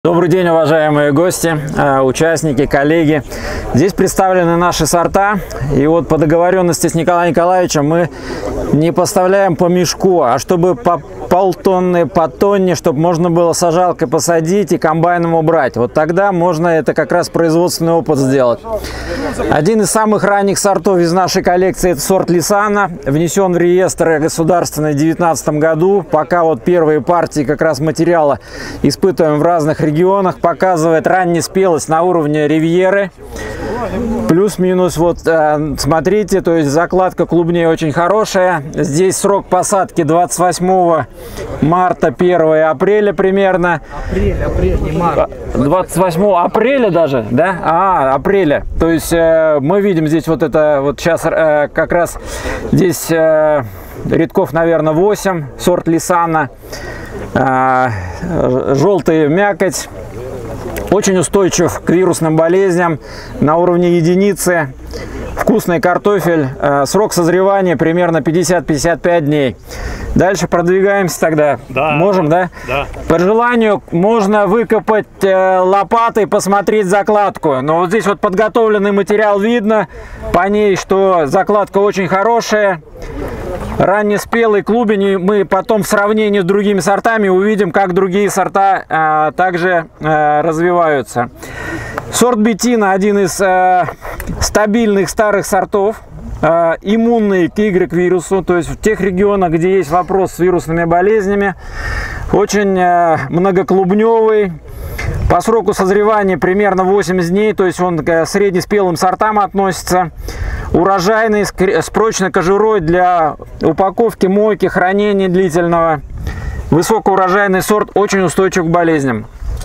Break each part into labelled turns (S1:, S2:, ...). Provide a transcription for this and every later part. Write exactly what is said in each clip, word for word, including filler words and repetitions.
S1: Добрый день, уважаемые гости, участники, коллеги. Здесь представлены наши сорта. И вот по договоренности с Николаем Николаевичем мы не поставляем по мешку, а чтобы по полтонны, по тонне, чтобы можно было сажалкой посадить и комбайном убрать. Вот тогда можно это как раз производственный опыт сделать. Один из самых ранних сортов из нашей коллекции — это сорт Лисана. Внесен в реестр государственный в две тысячи девятнадцатом году. Пока вот первые партии как раз материала испытываем в разных регионах. регионах, показывает раннюю спелость на уровне ривьеры. Плюс-минус, вот смотрите, то есть закладка клубней очень хорошая. Здесь срок посадки двадцать восьмого марта, первого апреля примерно.
S2: Апрель, апрель, не март.
S1: двадцать восьмого апреля даже, да? А, апреля. То есть э, мы видим здесь вот это, вот сейчас э, как раз здесь э, рядков, наверное, восемь, сорт Лисана. Желтая мякоть, очень устойчив к вирусным болезням на уровне единицы, вкусный картофель, срок созревания примерно пятьдесят-пятьдесят пять дней. Дальше продвигаемся тогда.
S2: Да,
S1: можем, да?
S2: Да.
S1: По желанию можно выкопать лопатой, посмотреть закладку. Но вот здесь вот подготовленный материал видно по ней, что закладка очень хорошая. Раннеспелый клубень, мы потом в сравнении с другими сортами увидим, как другие сорта а, также а, развиваются. Сорт Беттина — один из а, стабильных старых сортов, а, иммунный к Y-вирусу, то есть в тех регионах, где есть вопрос с вирусными болезнями. Очень а, многоклубневый. По сроку созревания примерно восемьдесят дней, то есть он к среднеспелым сортам относится. Урожайный, с прочной кожурой для упаковки, мойки, хранения длительного. Высокоурожайный сорт, очень устойчив к болезням.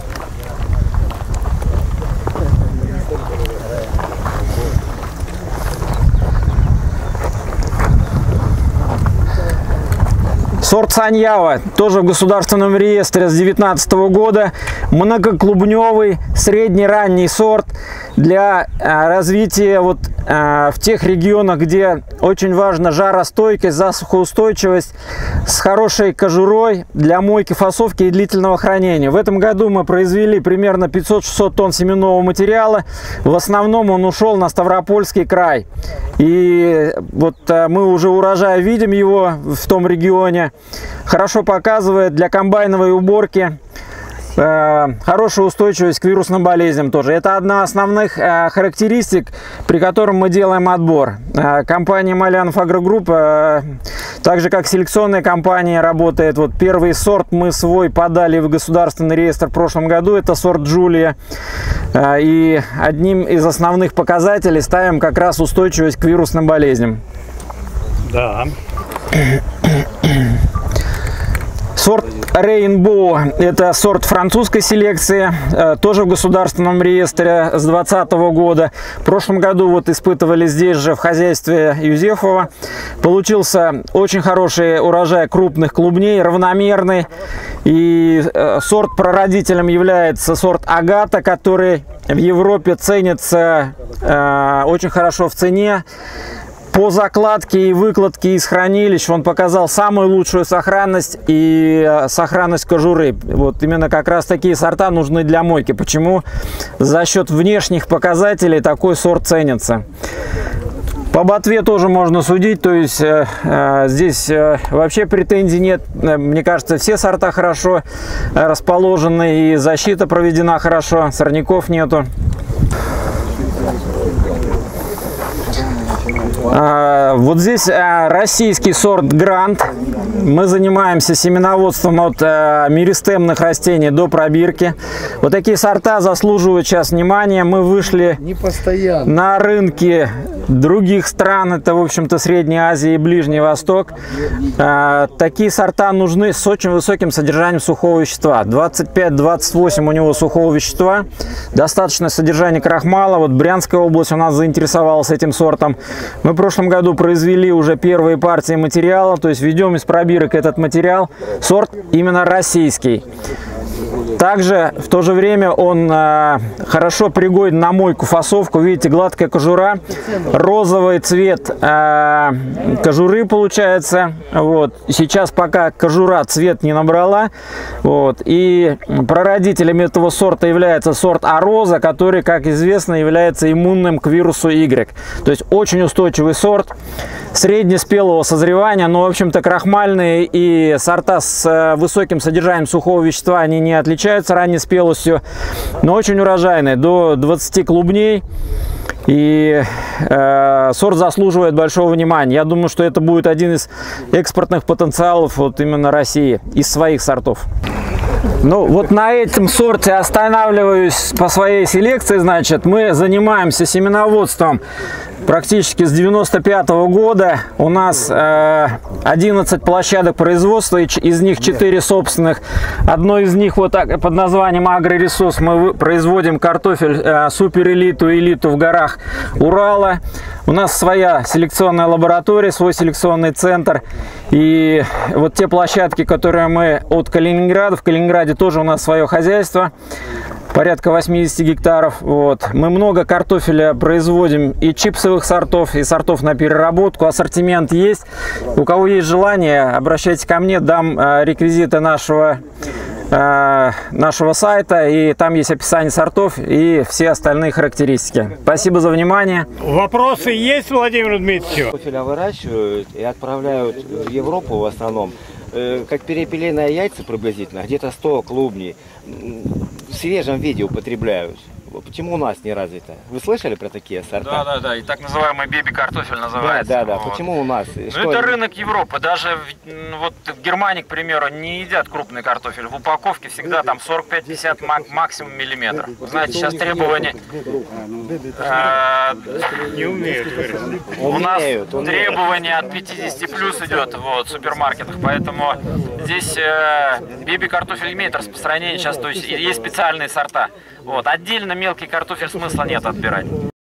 S1: Сорт Саньява, тоже в государственном реестре с две тысячи девятнадцатого года. Многоклубневый, средне-ранний сорт для а, развития вот, а, в тех регионах, где очень важна жаростойкость, засухоустойчивость, с хорошей кожурой для мойки, фасовки и длительного хранения. В этом году мы произвели примерно пятьсот-шестьсот тонн семенного материала. В основном он ушел на Ставропольский край. И вот а, мы уже урожай видим его в том регионе. Хорошо показывает для комбайновой уборки. Э, хорошая устойчивость к вирусным болезням тоже. Это одна из основных э, характеристик, при котором мы делаем отбор. Э, компания Малянов Агрогрупп, э, так же как селекционная компания, работает. Вот первый сорт мы свой подали в государственный реестр в прошлом году. Это сорт Джулия. Э, и одним из основных показателей ставим как раз устойчивость к вирусным болезням.
S2: Да.
S1: Сорт Rainbow — это сорт французской селекции, тоже в государственном реестре с две тысячи двадцатого года. В прошлом году вот испытывали здесь же в хозяйстве Юзефова. Получился очень хороший урожай крупных клубней, равномерный. И сорт прародителем является сорт Агата, который в Европе ценится э, очень хорошо в цене. По закладке и выкладке из хранилищ он показал самую лучшую сохранность и сохранность кожуры. Вот именно как раз такие сорта нужны для мойки. Почему? За счет внешних показателей такой сорт ценится. По ботве тоже можно судить, то есть э, э, здесь э, вообще претензий нет. Мне кажется, все сорта хорошо расположены и защита проведена хорошо, сорняков нету. Вот здесь российский сорт Грант. Мы занимаемся семеноводством от меристемных растений до пробирки. Вот такие сорта заслуживают сейчас внимания. Мы вышли на рынки других стран. Это, в общем-то, Средняя Азия и Ближний Восток. Такие сорта нужны с очень высоким содержанием сухого вещества. двадцать пять — двадцать восемь у него сухого вещества. Достаточное содержание крахмала. Вот Брянская область у нас заинтересовалась этим сортом. Мы в прошлом году произвели уже первые партии материала, то есть ведем из пробирок этот материал. Сорт именно российский. Также в то же время он э, хорошо пригоден на мойку, фасовку. Видите, гладкая кожура, розовый цвет э, кожуры получается. Вот. Сейчас пока кожура цвет не набрала. Вот. И прародителем этого сорта является сорт Ароза, который, как известно, является иммунным к вирусу Y. То есть очень устойчивый сорт среднеспелого созревания, но, в общем-то, крахмальные и сорта с высоким содержанием сухого вещества, они не отличаются ранней спелостью, но очень урожайные, до двадцати клубней. И э, сорт заслуживает большого внимания. Я думаю, что это будет один из экспортных потенциалов вот именно России из своих сортов. Ну, вот на этом сорте останавливаюсь по своей селекции. Значит, мы занимаемся семеноводством практически с девяносто пятого года. У нас э, одиннадцать площадок производства, из них четыре собственных. Одно из них вот так под названием Агроресурс. Мы производим картофель э, суперэлиту, элиту в горах Урала. У нас своя селекционная лаборатория, свой селекционный центр. И вот те площадки, которые мы от Калининграда, в Калининграде тоже у нас свое хозяйство, порядка восьмидесяти гектаров. Вот. Мы много картофеля производим и чипсовых сортов, и сортов на переработку. Ассортимент есть. У кого есть желание, обращайтесь ко мне, дам э, реквизиты нашего, э, нашего сайта, и там есть описание сортов и все остальные характеристики. Спасибо за внимание.
S2: Вопросы есть, Владимир Дмитриевич?
S3: Картофеля выращивают и отправляют в Европу в основном, как перепелиные яйца приблизительно, где-то сто клубней. В свежем виде употребляют. Почему у нас не развито? Вы слышали про такие сорта?
S1: Да, да, да. И так называемый беби-картофель называется.
S3: Да, да, да.
S1: Вот.
S3: Почему у нас?
S1: Ну,
S3: Что
S1: это
S3: они...
S1: рынок Европы. Даже в, вот в Германии, к примеру, не едят крупный картофель. В упаковке всегда там сорок пять — пятьдесят максимум миллиметров. Вы знаете, сейчас требования...
S2: Не умеют.
S1: У нас требования от пятидесяти плюс идет вот, в супермаркетах. Поэтому здесь беби-картофель имеет распространение сейчас. То есть есть специальные сорта. Вот. Отдельно мелкий картофель смысла нет отбирать.